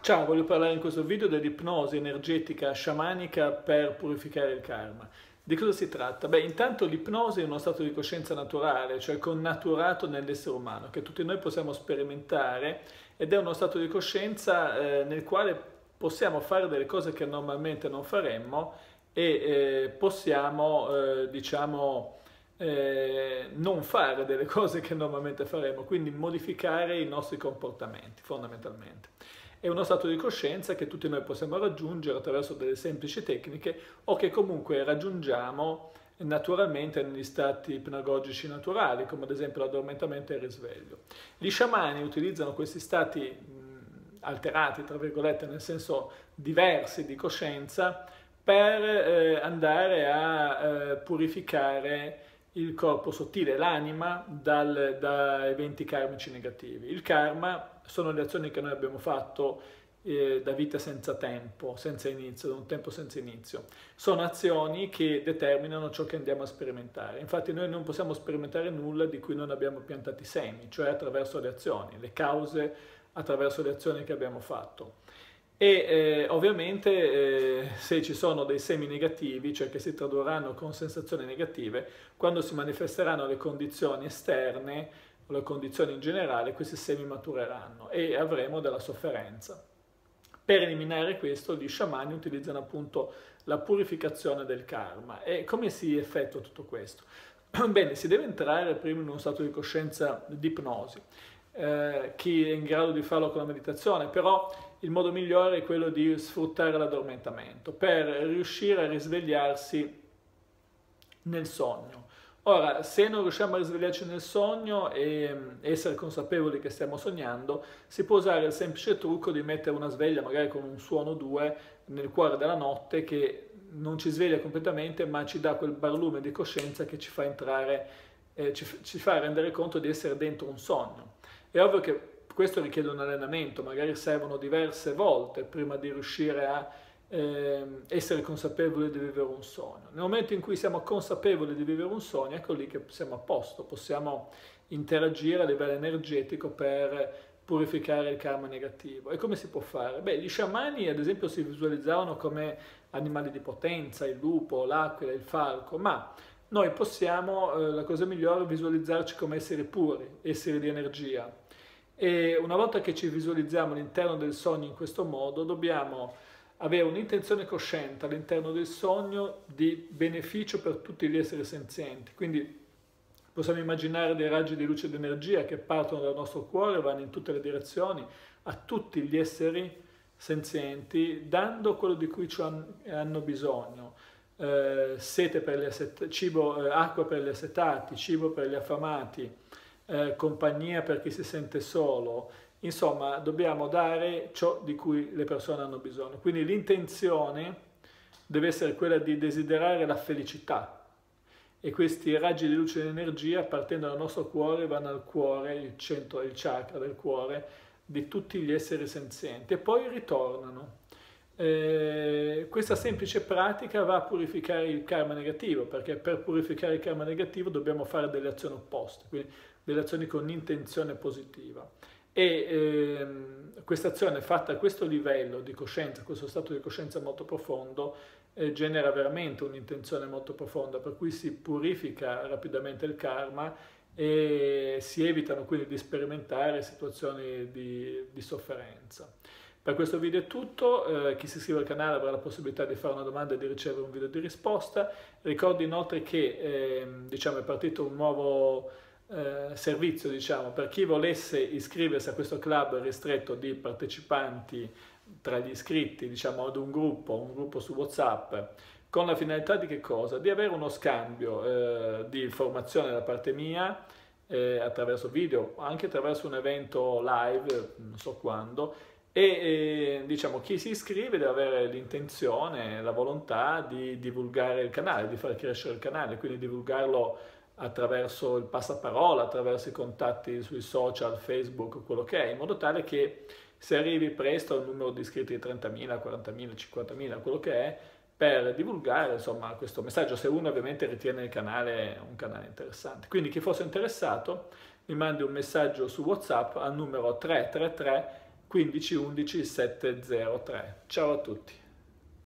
Ciao, voglio parlare in questo video dell'ipnosi energetica sciamanica per purificare il karma. Di cosa si tratta? Beh, intanto l'ipnosi è uno stato di coscienza naturale, cioè connaturato nell'essere umano, che tutti noi possiamo sperimentare ed è uno stato di coscienza nel quale possiamo fare delle cose che normalmente non faremmo e possiamo, non fare delle cose che normalmente faremmo, quindi modificare i nostri comportamenti, fondamentalmente. È uno stato di coscienza che tutti noi possiamo raggiungere attraverso delle semplici tecniche o che comunque raggiungiamo naturalmente negli stati ipnagogici naturali, come ad esempio l'addormentamento e il risveglio. Gli sciamani utilizzano questi stati alterati, tra virgolette, nel senso diversi di coscienza, per andare a purificare il corpo sottile, l'anima, da eventi karmici negativi. Il karma sono le azioni che noi abbiamo fatto da vita senza tempo, senza inizio, da un tempo senza inizio. Sono azioni che determinano ciò che andiamo a sperimentare. Infatti noi non possiamo sperimentare nulla di cui non abbiamo piantati semi, cioè attraverso le azioni, le cause attraverso le azioni che abbiamo fatto. E ovviamente se ci sono dei semi negativi, cioè che si tradurranno con sensazioni negative, quando si manifesteranno le condizioni esterne o le condizioni in generale, questi semi matureranno e avremo della sofferenza. Per eliminare questo, gli sciamani utilizzano appunto la purificazione del karma. E come si effettua tutto questo? Bene, si deve entrare prima in uno stato di coscienza di ipnosi. Chi è in grado di farlo con la meditazione, però il modo migliore è quello di sfruttare l'addormentamento per riuscire a risvegliarsi nel sogno. Ora, se non riusciamo a risvegliarci nel sogno e essere consapevoli che stiamo sognando, si può usare il semplice trucco di mettere una sveglia, magari con un suono 2, nel cuore della notte, che non ci sveglia completamente, ma ci dà quel barlume di coscienza che ci fa entrare, ci fa rendere conto di essere dentro un sogno. È ovvio che questo richiede un allenamento, magari servono diverse volte prima di riuscire a essere consapevoli di vivere un sogno. Nel momento in cui siamo consapevoli di vivere un sogno, ecco lì che siamo a posto, possiamo interagire a livello energetico per purificare il karma negativo. E come si può fare? Beh, gli sciamani ad esempio si visualizzavano come animali di potenza, il lupo, l'aquila, il falco, ma noi possiamo, la cosa migliore, è visualizzarci come esseri puri, esseri di energia. E una volta che ci visualizziamo all'interno del sogno in questo modo, dobbiamo avere un'intenzione cosciente all'interno del sogno di beneficio per tutti gli esseri senzienti. Quindi possiamo immaginare dei raggi di luce ed energia che partono dal nostro cuore, vanno in tutte le direzioni, a tutti gli esseri senzienti, dando quello di cui hanno bisogno. Sete per gli cibo, acqua per gli assetati, cibo per gli affamati, compagnia per chi si sente solo. Insomma, dobbiamo dare ciò di cui le persone hanno bisogno. Quindi l'intenzione deve essere quella di desiderare la felicità. E questi raggi di luce e di energia, partendo dal nostro cuore, vanno al cuore, il centro, il chakra del cuore, di tutti gli esseri senzienti e poi ritornano. Questa semplice pratica va a purificare il karma negativo, perché per purificare il karma negativo dobbiamo fare delle azioni opposte, quindi delle azioni con intenzione positiva. E questa azione fatta a questo livello di coscienza, questo stato di coscienza molto profondo, genera veramente un'intenzione molto profonda, per cui si purifica rapidamente il karma e si evitano quindi di sperimentare situazioni di sofferenza. Per questo video è tutto, chi si iscrive al canale avrà la possibilità di fare una domanda e di ricevere un video di risposta. Ricordo inoltre che è partito un nuovo servizio, per chi volesse iscriversi a questo club ristretto di partecipanti tra gli iscritti, ad un gruppo su WhatsApp, con la finalità di che cosa? Di avere uno scambio di informazioni da parte mia, attraverso video, anche attraverso un evento live, non so quando, e chi si iscrive deve avere l'intenzione, la volontà di divulgare il canale, di far crescere il canale, quindi divulgarlo attraverso il passaparola, attraverso i contatti sui social, Facebook, quello che è, in modo tale che si arrivi presto al numero di iscritti di 30.000, 40.000, 50.000, quello che è, per divulgare questo messaggio, se uno ovviamente ritiene il canale un canale interessante. Quindi chi fosse interessato mi mandi un messaggio su WhatsApp al numero 333 15 11 703. Ciao a tutti.